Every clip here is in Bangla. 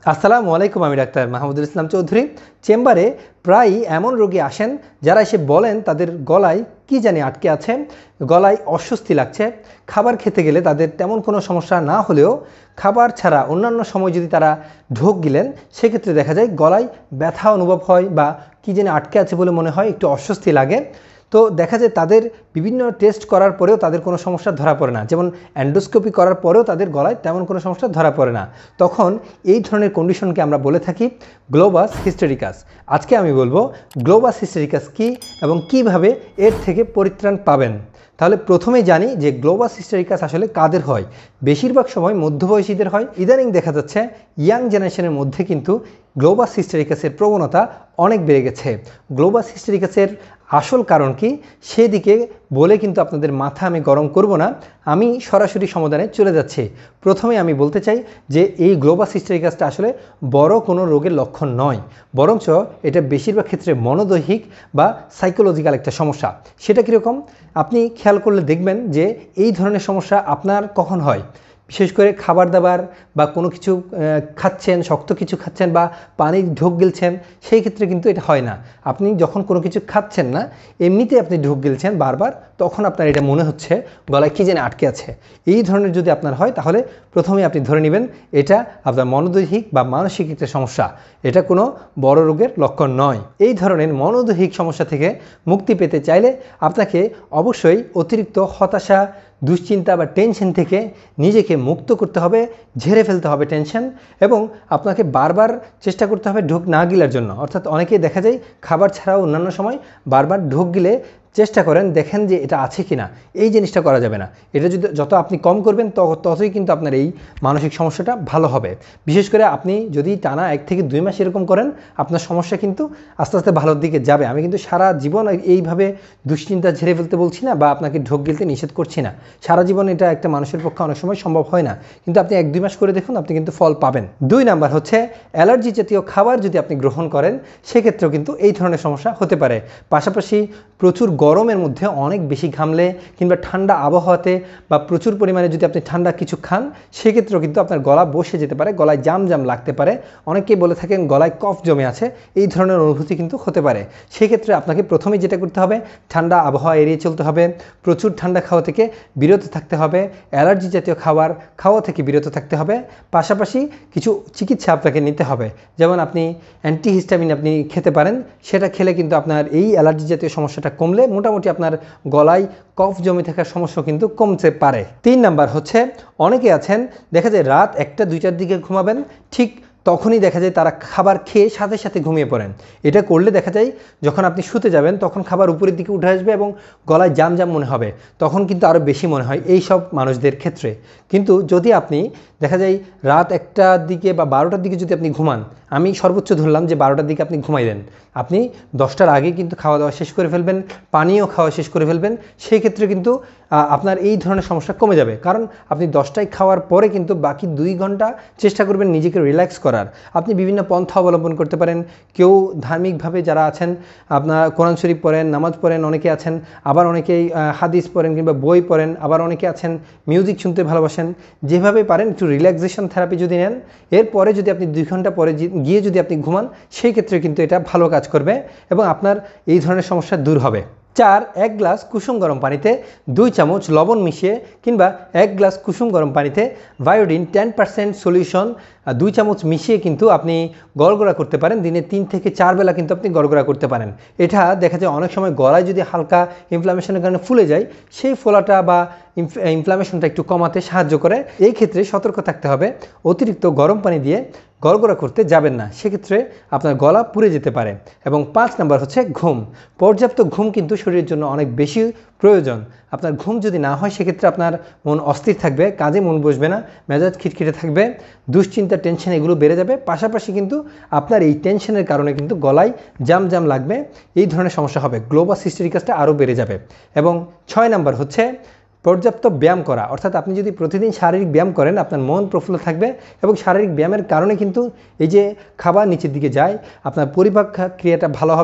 আসসালামু আলাইকুম। আমি ডাক্তার মাহমুদুল চৌধুরী। চেম্বারে প্রায়ই এমন রোগী আসেন যারা এসে বলেন তাদের গলায় কি জানি আটকে আছে, গলায় অস্বস্তি লাগছে। খাবার খেতে গেলে তাদের তেমন কোনো সমস্যা না হলেও খাবার ছাড়া অন্যান্য সময় যদি তারা ঢোক গিলেন সেক্ষেত্রে দেখা যায় গলায় ব্যথা অনুভব হয় বা কি জানি আটকে আছে বলে মনে হয়, একটু অস্বস্তি লাগে। তো দেখা যায় তাদের বিভিন্ন টেস্ট করার পরেও তাদের কোনো সমস্যা ধরা পড়ে না, যেমন অ্যান্ডোস্কোপি করার পরেও তাদের গলায় তেমন কোনো সমস্যা ধরা পড়ে না। তখন এই ধরনের কন্ডিশনকে আমরা বলে থাকি গ্লোবাস হিস্টেরিকাস। আজকে আমি বলবো গ্লোবাস হিস্টেরিকাস কী এবং কিভাবে এর থেকে পরিত্রাণ পাবেন। তাহলে প্রথমেই জানি যে গ্লোবাস হিস্টেরিকাস আসলে কাদের হয়। বেশিরভাগ সময় মধ্যবয়সীদের হয়। ইদানিং দেখা যাচ্ছে ইয়াং জেনারেশনের মধ্যে কিন্তু গ্লোবাস হিস্টেরিকাসের প্রবণতা অনেক বেড়ে গেছে। গ্লোবাস হিস্টেরিকাসের আসল কারণ কি সেদিকে বলে কিন্তু আপনাদের মাথা আমি গরম করব না, আমি সরাসরি সমাধানে চলে যাচ্ছি। প্রথমে আমি বলতে চাই যে এই গ্লোবাস হিস্টেরিকাসটা আসলে বড় কোনো রোগের লক্ষণ নয়, বরঞ্চ এটা বেশিরভাগ ক্ষেত্রে মনোদৈহিক বা সাইকোলজিক্যাল একটা সমস্যা। সেটা কীরকম আপনি খেয়াল করলে দেখবেন যে এই ধরনের সমস্যা আপনার কখন হয়। বিশেষ করে খাবার দাবার বা কোনো কিছু খাচ্ছেন, শক্ত কিছু খাচ্ছেন বা পানি ঢোক গিলছেন, সেই ক্ষেত্রে কিন্তু এটা হয় না। আপনি যখন কোনো কিছু খাচ্ছেন না, এমনিতে আপনি ঢোক গিলছেন বারবার, তখন আপনার এটা মনে হচ্ছে গলায় কী যেন আটকে আছে। এই ধরনের যদি আপনার হয় তাহলে প্রথমে আপনি ধরে নেবেন এটা আপনার মনোদৈহিক বা মানসিক একটা সমস্যা, এটা কোনো বড় রোগের লক্ষণ নয়। এই ধরনের মনোদৈহিক সমস্যা থেকে মুক্তি পেতে চাইলে আপনাকে অবশ্যই অতিরিক্ত হতাশা, দুশ্চিন্তা বা টেনশন থেকে নিজেকে মুক্ত করতে হবে, ঝেড়ে ফেলতে হবে টেনশন, এবং আপনাকে বারবার চেষ্টা করতে হবে ঢোক না গিলার জন্য। অর্থাৎ অনেকেই দেখা যায় খাবার ছাড়াও অন্যান্য সময় বারবার ঢোক গিলে চেষ্টা করেন, দেখেন যে এটা আছে কি না। এই জিনিসটা করা যাবে না। এটা যদি যত আপনি কম করবেন ততই কিন্তু আপনার এই মানসিক সমস্যাটা ভালো হবে। বিশেষ করে আপনি যদি টানা 1 থেকে 2 মাস এরকম করেন, আপনার সমস্যা কিন্তু আস্তে আস্তে ভালোর দিকে যাবে। আমি কিন্তু সারা জীবন এইভাবে দুশ্চিন্তা ঝেড়ে ফেলতে বলছি না বা আপনাকে ঢোক গিলতে নিষেধ করছি না। সারা জীবন এটা একটা মানুষের পক্ষে অনেক সময় সম্ভব হয় না, কিন্তু আপনি 1-2 মাস করে দেখুন, আপনি কিন্তু ফল পাবেন। 2 নাম্বার হচ্ছে অ্যালার্জি জাতীয় খাবার যদি আপনি গ্রহণ করেন সেক্ষেত্রেও কিন্তু এই ধরনের সমস্যা হতে পারে। পাশাপাশি প্রচুর গরমের মধ্যে অনেক বেশি ঘামলে কিংবা ঠান্ডা আবহাওয়াতে বা প্রচুর পরিমাণে যদি আপনি ঠান্ডা কিছু খান সেক্ষেত্রেও কিন্তু আপনার গলা বসে যেতে পারে, গলায় জাম জাম লাগতে পারে। অনেকেই বলে থাকেন গলায় কফ জমে আছে, এই ধরনের অনুভূতি কিন্তু হতে পারে। সেক্ষেত্রে আপনাকে প্রথমেই যেটা করতে হবে, ঠান্ডা আবহাওয়া এড়িয়ে চলতে হবে, প্রচুর ঠান্ডা খাওয়া থেকে বিরত থাকতে হবে, অ্যালার্জি জাতীয় খাবার খাওয়া থেকে বিরত থাকতে হবে। পাশাপাশি কিছু চিকিৎসা আপনাকে নিতে হবে, যেমন আপনি অ্যান্টিহিস্টামিন আপনি খেতে পারেন। সেটা খেলে কিন্তু আপনার এই অ্যালার্জি জাতীয় সমস্যাটা কমলে মোটামুটি আপনার গলায় কফ জমে থাকার সমস্যা কিন্তু কমতে পারে। 3 নাম্বার হচ্ছে অনেকে আছেন দেখা যায় রাত 1টা-2টার দিকে ঘুমাবেন, ঠিক তখনই দেখা যায় তারা খাবার খেয়ে সাথে সাথে ঘুমিয়ে পড়েন। এটা করলে দেখা যায় যখন আপনি শুতে যাবেন তখন খাবার উপরের দিকে উঠে আসবে এবং গলায় জাম জাম মনে হবে, তখন কিন্তু আরও বেশি মনে হয় এই সব মানুষদের ক্ষেত্রে। কিন্তু যদি আপনি দেখা যায় রাত 1টার দিকে বা 12টার দিকে যদি আপনি ঘুমান, আমি সর্বোচ্চ ধরলাম যে 12টার দিকে আপনি ঘুমাইলেন, আপনি 10টার আগে কিন্তু খাওয়া দাওয়া শেষ করে ফেলবেন, পানীয় খাওয়া শেষ করে ফেলবেন, সেই ক্ষেত্রে কিন্তু আপনার এই ধরনের সমস্যা কমে যাবে। কারণ আপনি 10টায় খাওয়ার পরে কিন্তু বাকি 2 ঘন্টা চেষ্টা করবেন নিজেকে রিল্যাক্স করার। আপনি বিভিন্ন পন্থা অবলম্বন করতে পারেন। কেউ ধার্মিকভাবে যারা আছেন আপনার কোরআন শরীফ পড়েন, নামাজ পড়েন, অনেকে আছেন, আবার অনেকেই হাদিস পড়েন কিংবা বই পড়েন, আবার অনেকে আছেন মিউজিক শুনতে ভালোবাসেন। যেভাবে পারেন একটু রিল্যাক্সেশন থেরাপি যদি নেন, এরপরে যদি আপনি 2 ঘন্টা পরে গিয়ে যদি আপনি ঘুমান, সেই ক্ষেত্রে কিন্তু এটা ভালো কাজ করবে এবং আপনার এই ধরনের সমস্যা দূর হবে। 4, 1 গ্লাস কুসুম গরম পানিতে 2 চামচ লবণ মিশিয়ে কিংবা 1 গ্লাস কুসুম গরম পানিতে বায়োডিন 10% সলিউশন 2 চামচ মিশিয়ে কিন্তু আপনি গড়গড়া করতে পারেন। দিনে 3 থেকে 4 বেলা কিন্তু আপনি গড়গড়া করতে পারেন। এটা দেখা যায় অনেক সময় গলায় যদি হালকা ইনফ্লামেশনের কারণে ফুলে যায়, সেই ফোলাটা বা ইনফ্লামেশনটা একটু কমাতে সাহায্য করে। এই ক্ষেত্রে সতর্ক থাকতে হবে, অতিরিক্ত গরম পানি দিয়ে গড়গড়া করতে যাবেন না, সেক্ষেত্রে আপনার গলা পুড়ে যেতে পারে। এবং 5 নাম্বার হচ্ছে ঘুম। পর্যাপ্ত ঘুম কিন্তু শরীরের জন্য অনেক বেশি প্রয়োজন। আপনার ঘুম যদি না হয় সেক্ষেত্রে আপনার মন অস্থির থাকবে, কাজে মন বসবে না, মেজাজ খিটখিটে থাকবে, দুশ্চিন্তা, টেনশন এগুলো বেড়ে যাবে। পাশাপাশি কিন্তু আপনার এই টেনশনের কারণে কিন্তু গলায় জাম জাম লাগবে, এই ধরনের সমস্যা হবে, গ্লোবাস হিস্টেরিকাসটা আরও বেড়ে যাবে। এবং 6 নাম্বার হচ্ছে পর্যাপ্ত ব্যায়াম করা। অর্থাৎ আপনি যদি প্রতিদিন শারীরিক ব্যায়াম করেন আপনার মন প্রফুল্ল থাকবে এবং শারীরিক ব্যায়ামের কারণে কিন্তু এই যে খাবার নিচের দিকে যায়, আপনার পরিপাক ক্রিয়াটা ভালো হবে,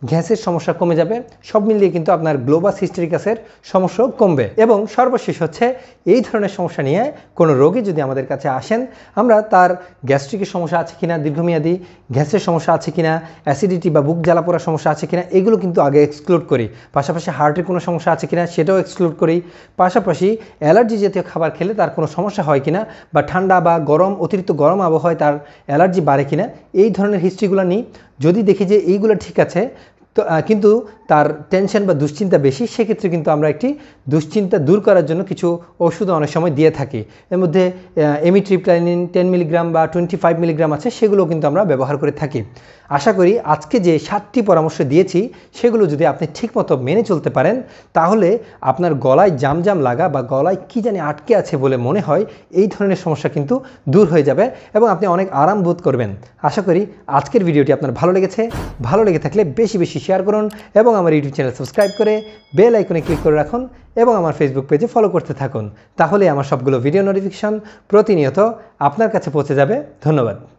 গ্যাসের সমস্যা কমে যাবে। সব মিলিয়ে কিন্তু আপনার গ্লোবাস হিস্টেরিকাসের সমস্যাও কমবে। এবং সর্বশেষ হচ্ছে, এই ধরনের সমস্যা নিয়ে কোনো রোগী যদি আমাদের কাছে আসেন, আমরা তার গ্যাস্ট্রিকের সমস্যা আছে কিনা, দীর্ঘমেয়াদী গ্যাসের সমস্যা আছে কিনা, অ্যাসিডিটি বা বুক জ্বালা পোড়ার সমস্যা আছে কিনা, এগুলো কিন্তু আগে এক্সক্লুড করি। পাশাপাশি হার্টের কোনো সমস্যা আছে কিনা সেটাও এক্সক্লুড করি। পাশাপাশি অ্যালার্জি জাতীয় খাবার খেলে তার কোনো সমস্যা হয় কিনা, বা ঠান্ডা বা গরম, অতিরিক্ত গরম আবহাওয়ায় তার অ্যালার্জি বাড়ে কিনা, এই ধরনের হিস্ট্রিগুলো নিই। যদি দেখি যে এইগুলো ঠিক আছে, তো কিন্তু তার টেনশন বা দুশ্চিন্তা বেশি, সেক্ষেত্রে কিন্তু আমরা একটি দুশ্চিন্তা দূর করার জন্য কিছু ওষুধ অনেক সময় দিয়ে থাকি। এর মধ্যে এমিট্রিপ্টাইলিন 10 মিলিগ্রাম বা 25 মিলিগ্রাম আছে, সেগুলো কিন্তু আমরা ব্যবহার করে থাকি। আশা করি আজকে যে 7টি পরামর্শ দিয়েছি সেগুলো যদি আপনি ঠিকমতো মেনে চলতে পারেন, তাহলে আপনার গলায় জাম লাগা বা গলায় কী জানি আটকে আছে বলে মনে হয়, এই ধরনের সমস্যা কিন্তু দূর হয়ে যাবে এবং আপনি অনেক আরাম বোধ করবেন। আশা করি আজকের ভিডিওটি আপনার ভালো লেগেছে। ভালো লেগে থাকলে বেশি বেশি শেয়ার করুন এবং আমার ইউটিউব চ্যানেল সাবস্ক্রাইব করে বেল আইকনে ক্লিক করে রাখুন এবং আমার ফেসবুক পেজে ফলো করতে থাকুন। তাহলে আমার সবগুলো ভিডিও নোটিফিকেশন প্রতিনিয়ত আপনার কাছে পৌঁছে যাবে। ধন্যবাদ।